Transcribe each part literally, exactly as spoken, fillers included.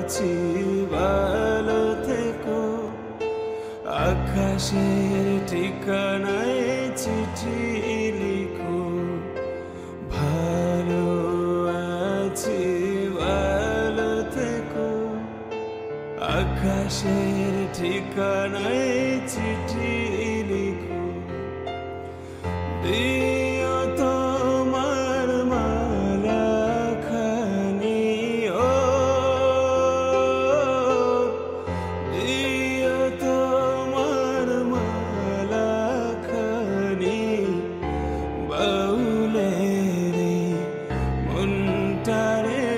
আছি ভালো থেকো আকাশের ঠিকানায় চিঠি লিখো ভালো আছি ভালো থেকো আকাশের ঠিকানায় চিঠি লিখো দিও তোমার মালা খানি ও দিও তোমার মালা খানি বাউলে রে মনটারে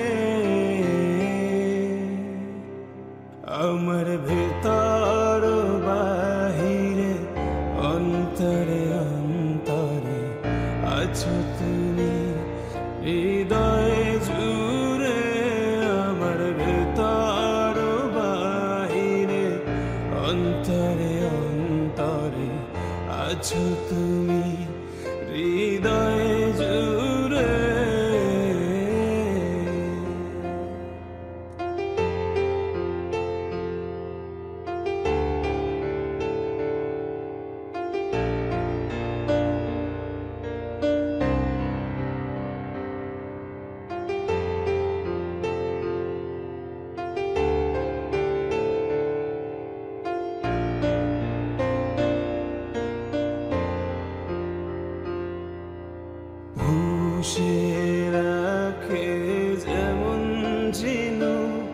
আমার ভেতর বাহিরে অন্তরে অন্তরে আছো তুমি হৃদয়ে জুড়ে আমার ভেতর বাহিরে অন্তরে অন্তরে আছো তুমি হৃদয়ে জুড়ে পুষে রাখে যেমন ঝিনু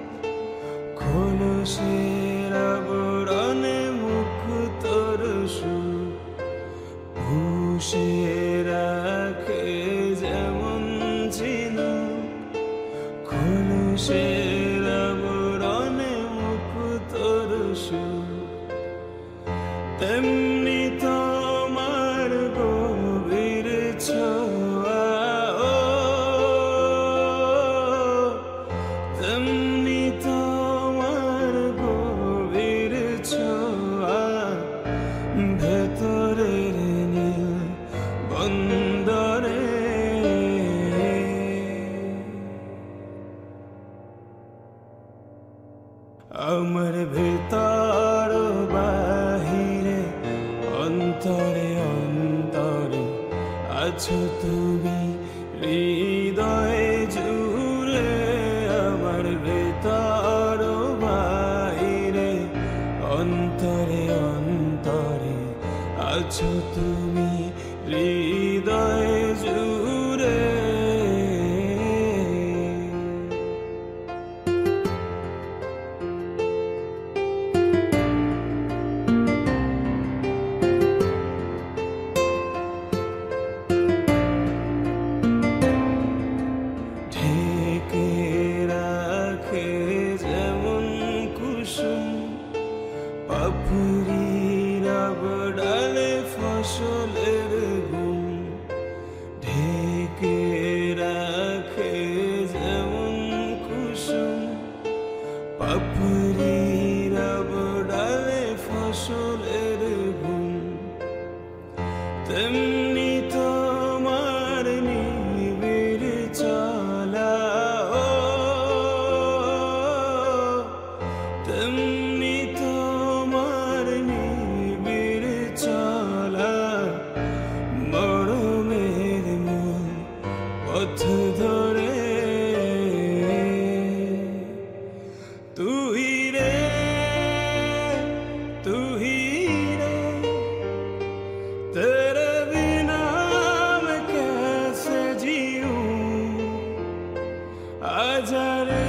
খোলসের আবরণে মুখ তরসু পুষে রাখে যেমন ঝিনু খোলসের আবরণে মুখ তরসু তেমনি তোমার গভীর ছোঁয়া তেমনি তোমার গভীর ছোঁয়া ভেতরের নীল বন্দরে আমার ভেতর বাহিরে অন্তরে অন্তরে আছো তুমি হৃদয়ে জুড়ে আমার ভেতর বাহিরে অন্তরে অন্তরে আছো তুমি হৃদয়ে জুড়ে ঢেকে রাখে যেমন কুসুম পাপড়ির আবডালে ফসলের গুম ঢেকে রাখে যেমন কুসুম পাপড়ির আবডালে ফসলের গুম তেমনি তোমার নিবিড় চলা তেমনি তোমার নিবিড় চলা মরমের মূল পথ ধরে তুই রে তুই রে तेरे बिना मैं कैसे जीऊं आजा रे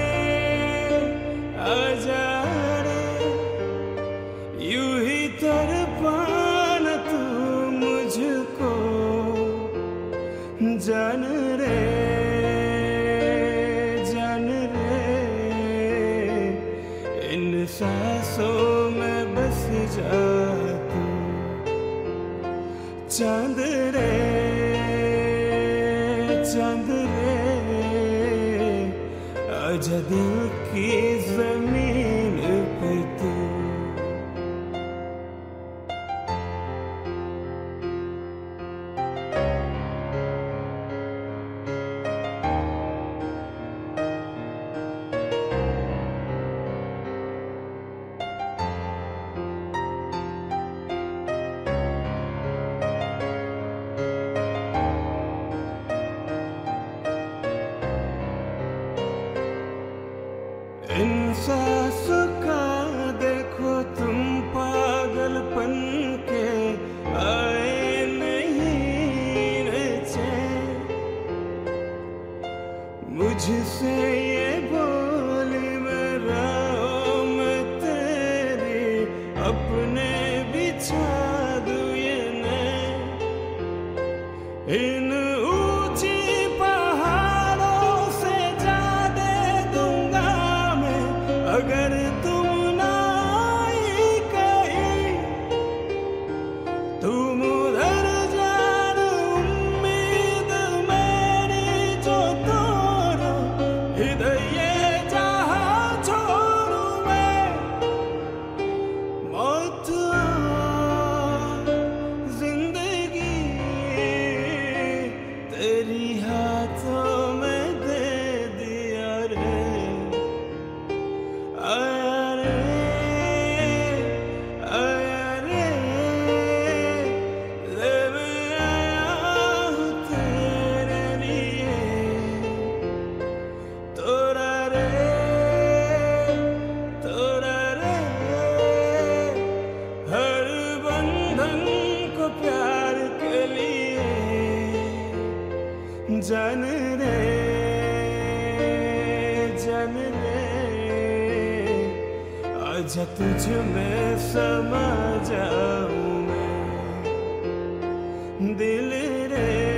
आजा रे यूं ही तड़पाना तू मुझको जान रे जान रे इन सांसों में बस जा तू चांद रे चांद रे आजा दिल की जमीन पे तू इन सांसों का देखो तुम पागलपन के आए नहीं रे चैन। मुझसे ये बोली मैं राहों में तेरी अपने बिछा दूं ये नैन। इन ऊंची पहाड़ों से जा दे दूंगा मैं अगर तुम ना आई कहीं। तुम उधर जान उम्मीद मेरी जो तोड़ो, इधर ये जहां छोड़ूं मैं। मौत जिंदगी तेरी हाथों में दे दिया रे। आया रे आया रे ले मैं आया हूँ तेरे लिए। तोरा रे तोरा रे हर बंधन को प्यार के लिए। जान रे जान रे आजा तुझ में समा जाऊं मैं। दिल रे